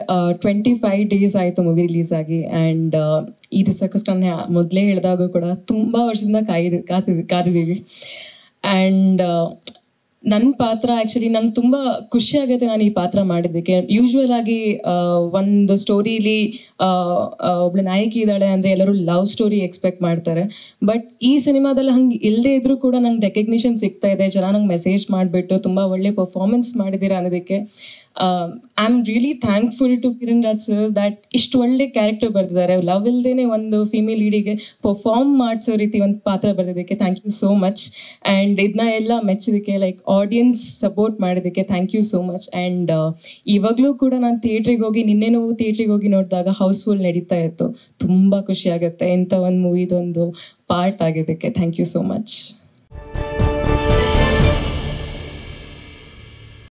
25 days ಆಯಿತು movie release ಆಗಿ. And ಈ ದಿವಸಕ್ಕೋಸ್ಕರ ನಾನು ಮೊದಲೇ ಹೇಳಿದಾಗೂ ಕೂಡ ತುಂಬ ವರ್ಷದಿಂದ ಕಾದಿದ್ದೀವಿ. ಆ್ಯಂಡ್ ನನ್ನ ಪಾತ್ರ ಆ್ಯಕ್ಚುಲಿ ನಂಗೆ ತುಂಬ ಖುಷಿ ಆಗುತ್ತೆ ನಾನು ಈ ಪಾತ್ರ ಮಾಡಿದ್ದಕ್ಕೆ. ಯೂಶ್ವಲ್ ಆಗಿ ಒಂದು ಸ್ಟೋರಿಲಿ ಒಬ್ಳು ನಾಯಕಿ ಇದ್ದಾಳೆ ಅಂದರೆ ಎಲ್ಲರೂ ಲವ್ ಸ್ಟೋರಿ ಎಕ್ಸ್ಪೆಕ್ಟ್ ಮಾಡ್ತಾರೆ. ಬಟ್ ಈ ಸಿನಿಮಾದಲ್ಲಿ ಹಂಗೆ ಇಲ್ಲದೇ ಇದ್ರೂ ಕೂಡ ನಂಗೆ ರೆಕಗ್ನಿಷನ್ ಸಿಗ್ತಾ ಇದೆ. ಜನ ನಂಗೆ ಮೆಸೇಜ್ ಮಾಡಿಬಿಟ್ಟು ತುಂಬ ಒಳ್ಳೆ ಪರ್ಫಾರ್ಮೆನ್ಸ್ ಮಾಡಿದ್ದೀರಾ ಅನ್ನೋದಕ್ಕೆ I am really thankful to Kiran Raj sir that ಇಷ್ಟು ಒಳ್ಳೆ ಕ್ಯಾರೆಕ್ಟರ್ ಬರ್ತಿದ್ದಾರೆ. ಲವ್ ಇಲ್ದೇನೆ ಒಂದು ಫೀಮೇಲ್ ಲೀಡಿಗೆ ಪರ್ಫಾರ್ಮ್ ಮಾಡಿಸೋ ರೀತಿ ಒಂದು ಪಾತ್ರ ಬರ್ತಿದ್ದಕ್ಕೆ thank you so much. And ಇದನ್ನ ಎಲ್ಲ ಮೆಚ್ಚೋದಕ್ಕೆ ಲೈಕ್ ಆಡಿಯನ್ಸ್ ಸಪೋರ್ಟ್ ಮಾಡೋದಕ್ಕೆ thank you so much. And ಇವಾಗಲೂ ಕೂಡ ನಾನು ಥಿಯೇಟ್ರಿಗೆ ಹೋಗಿ ನಿನ್ನೆನೂ ಥಿಯೇಟ್ರಿಗೆ ಹೋಗಿ ನೋಡಿದಾಗ ಹೌಸ್ಫುಲ್ ನಡೀತಾ ಇತ್ತು. ತುಂಬ ಖುಷಿ ಆಗುತ್ತೆ ಇಂಥ ಒಂದು ಮೂವಿದೊಂದು ಪಾರ್ಟ್ ಆಗಿದ್ದಕ್ಕೆ. Thank you so much.